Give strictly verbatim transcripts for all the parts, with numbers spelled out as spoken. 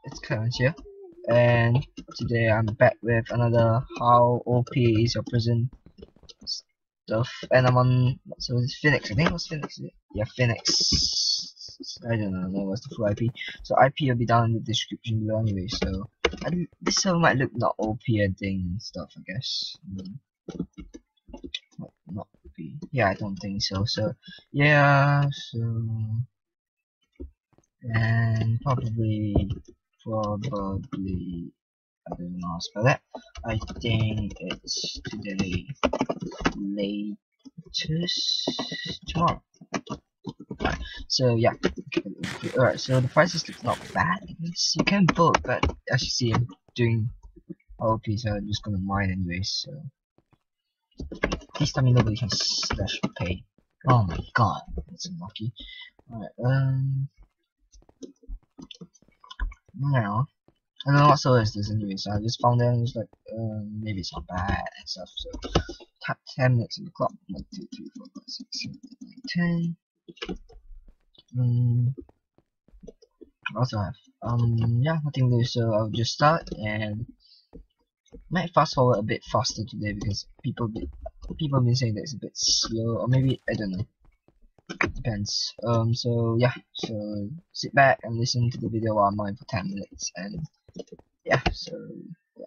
it's Clarence here, and today I'm back with another how O P is your prison stuff, and I'm on, so it's Phoenix, I think it was Phoenix, yeah, Phoenix, I don't know what's the full I P, so I P will be down in the description below anyway, so I, this server might look not O P and thing and stuff, I guess. Mm. Not, not O P, yeah, I don't think so, so, yeah, so, and probably, probably, I don't know how to spell that. I think it's today, latest tomorrow. Alright, so yeah, alright, so the prices look not bad. You can vote, but as you see, I'm doing O P, so I'm just gonna mine anyway. So please tell me nobody can slash pay. Oh my god, that's unlucky. Alright, um, now. I don't know what server is this anyway, so I just found them and was like, um, maybe it's not bad and stuff, so tap ten minutes on the clock, one, two, three, four, five, six, seven, eight, nine, ten. Um, I also have, um, yeah, nothing new, so I'll just start, and might fast forward a bit faster today, because people be, people have been saying that it's a bit slow, or maybe, I don't know, it depends. Um, so yeah, so sit back and listen to the video while I'm on for ten minutes, and yeah, so yeah.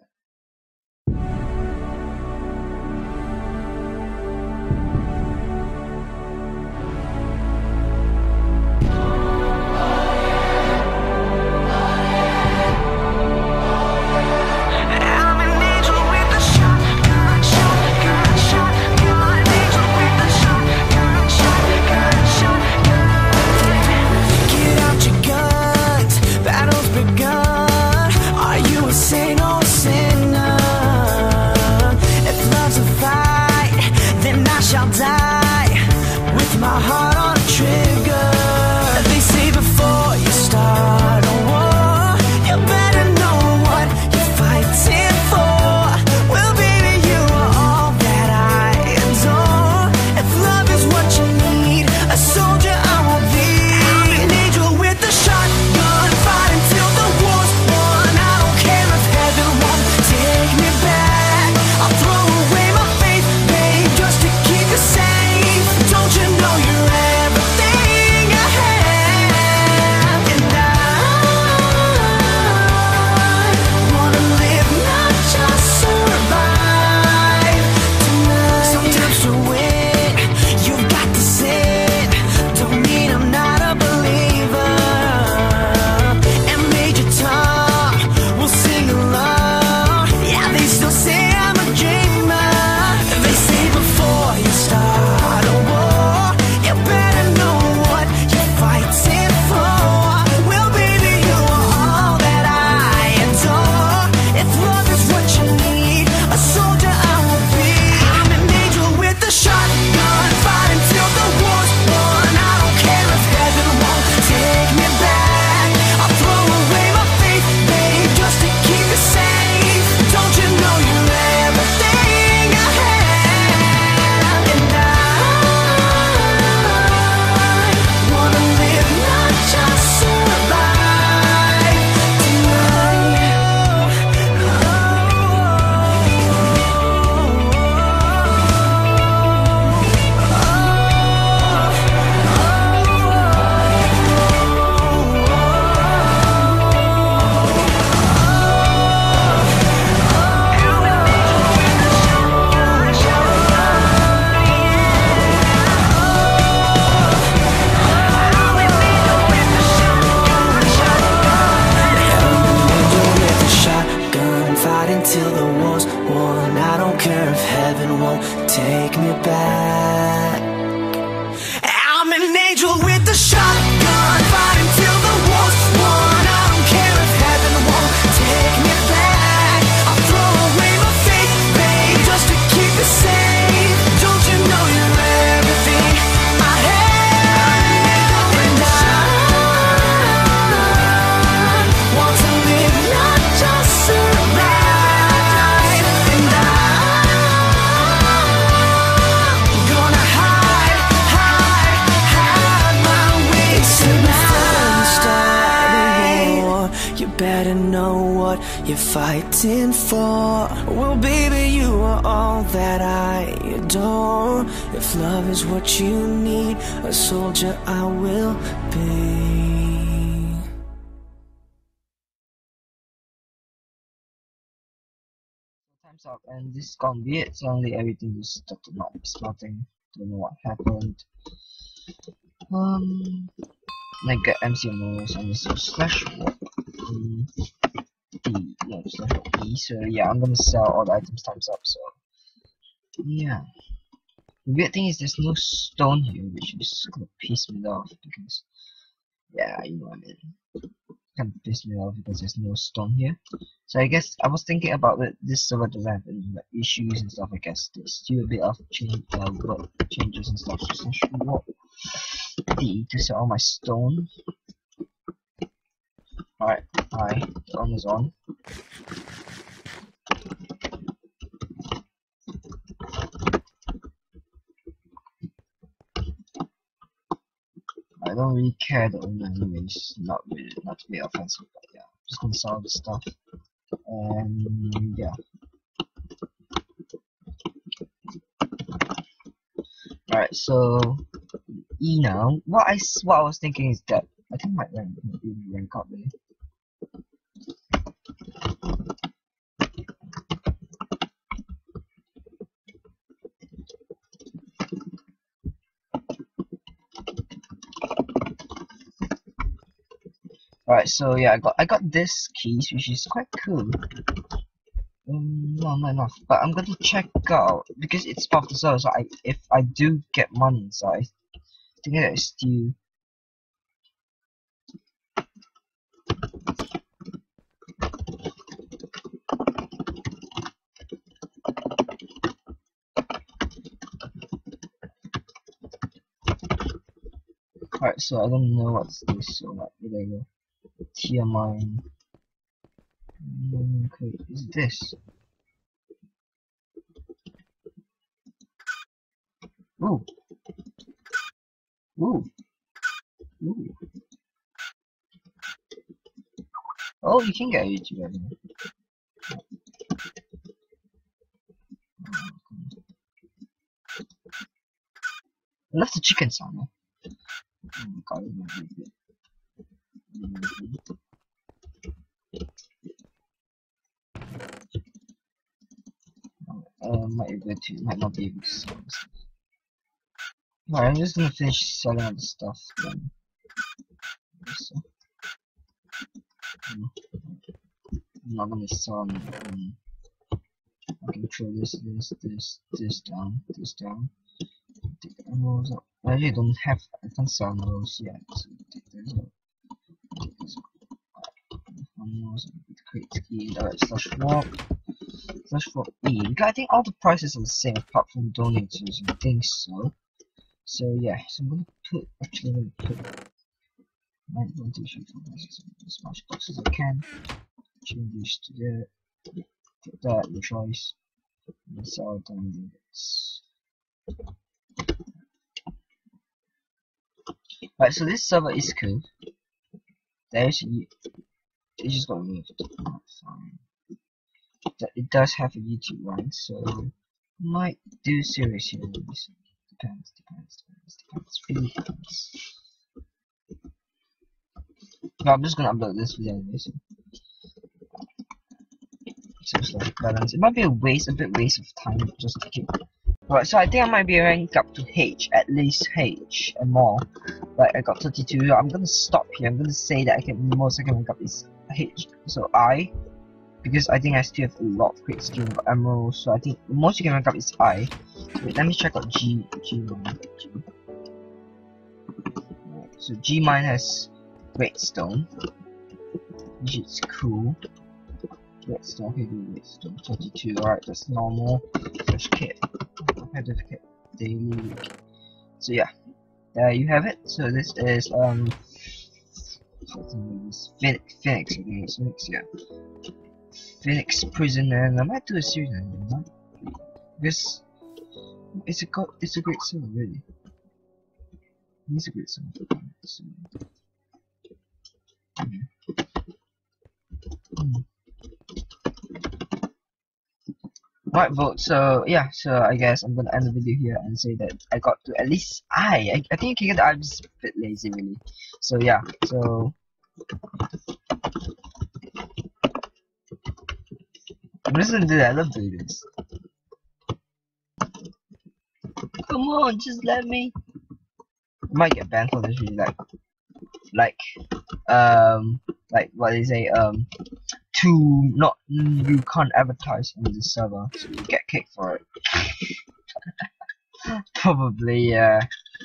Say no sinner. you better know what you're fighting for. Well, baby, you are all that I adore. If love is what you need, a soldier I will be. Time's up, and this is gonna be it. Suddenly everything just started not starting. Don't know what happened. Um, I get M C M Os and this is slash walk. Um, D, yeah, slash walk D. So yeah, I'm gonna sell all the items times up. So yeah, the weird thing is there's no stone here, which is gonna piss me off because yeah, you know what I mean. Kind of piss me off because there's no stone here. So I guess I was thinking about that this server doesn't have any like, issues and stuff. I guess there's still a bit of change, uh, work changes and stuff. So I should walk D to sell all my stone. Alright, hi, stone is on. I don't really care the owner anyways, not really, not to be offensive, but yeah, I'm just gonna sell this stuff. And yeah. Alright, so E now. What I what I was thinking is that I think my rank might be rank up really. Alright, so yeah, I got I got this keys, which is quite cool. Um, no, not enough. But I'm gonna check out because it's part of the server. So I, if I do get money inside, I think that is still. Alright, so I don't know what's this. So like, there you go. Tier mine. Um, okay, is it this? Ooh. Ooh. Ooh. Oh, you can get a YouTube revenue. I love the chicken sound. Eh? Oh my god, it might be good. Uh, might be able to, might not be able to sell this. Alright, I'm just gonna finish selling all the stuff then. So, um, I'm not gonna sell um, I can throw this, this, this, this down, this down. Take the emeralds out. I really don't have, I can't sell emeralds yet, so take this out. Take this out. Emeralds, create key, alright, slash walk. Slash walk E. Because I think all the prices are the same apart from donators, I think so. So yeah, so I'm gonna put, actually I'm gonna put nine, one, two, three, four, five, six, seven, as much boxes as I can. Change this to that. Put that, your choice. And sell it on units. Right, so this server is cool. There's it just got removed. Oh, fine. It does have a YouTube rank, so might do series here. Depends, depends, depends, depends. Really depends. No, I'm just gonna upload this video anyway. So, so it's like balance. It might be a waste, a bit waste of time just to keep. Alright, so I think I might be ranked up to H, at least H and more. Like I got thirty-two. I'm gonna stop here. I'm gonna say that I can most I can rank up is H. So I, because I think I still have a lot of great skill for emeralds. So I think the most you can rank up is I. So wait, let me check out G. G mine. G. Right, so G mine has redstone, which is cool. Redstone, okay, redstone thirty-two. Alright, that's normal. Fresh kit. Competitive kit. Daily. So yeah, there you have it. So this is um Phoenix, Phoenix, Phoenix, Phoenix, yeah. PhoenixPrison, and I might do a series on it, because it's a go it's a great song, really. It's a great song. So, yeah. Hmm. Right, vote. So yeah, so I guess I'm gonna end the video here and say that I got to at least I. I, I think you can get the I. I'm just a bit lazy really. So yeah, so I'm just gonna do that. I love doing this. Come on, just let me. I might get banned for this really, like, like, um, like what they say, um, to not you can't advertise on this server, so you get kicked for it. Probably, yeah.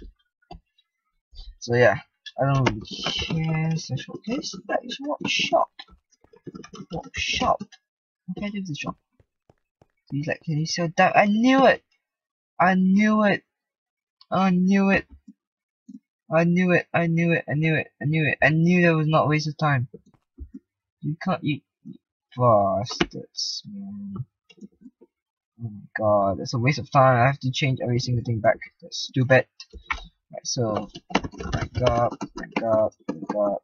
So yeah, I don't really care. So showcase. That is what shop. What shop? What can I do with the shop? He's like, can you sell that? I knew it. I knew it. I knew it. I knew it. I knew it. I knew it. I knew it. I knew that was not a waste of time. You can't. You bastards, man. Oh my god, it's a waste of time. I have to change every single thing back. That's stupid. Right, so back up, back up, back up.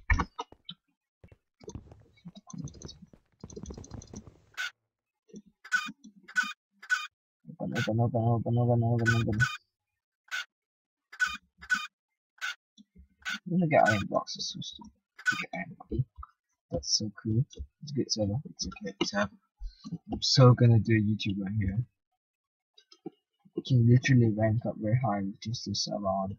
Open, open, open, open, open, open, open. I'm gonna get iron blocks. It's so stupid. Get iron block. That's so cool. It's a good server. It's a good server. I'm so gonna do a YouTube right here. You can literally rank up very high with just this server on.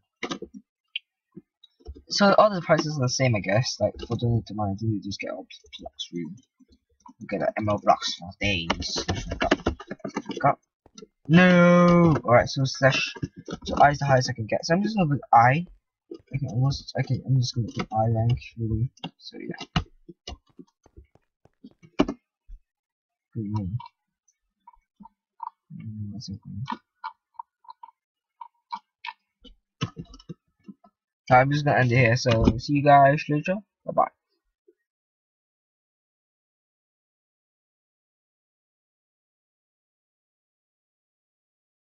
So all the prices are the same, I guess. Like for donate to mine, I think you just get all blocks really. You get M L blocks for days. Back up. Back up. No. Alright, so slash. So I is the highest I can get. So I'm just gonna put I. I can almost. I can. I'm just gonna put I rank really. So yeah. Good name. Mm, that's okay. I'm just gonna end it here. So see you guys later.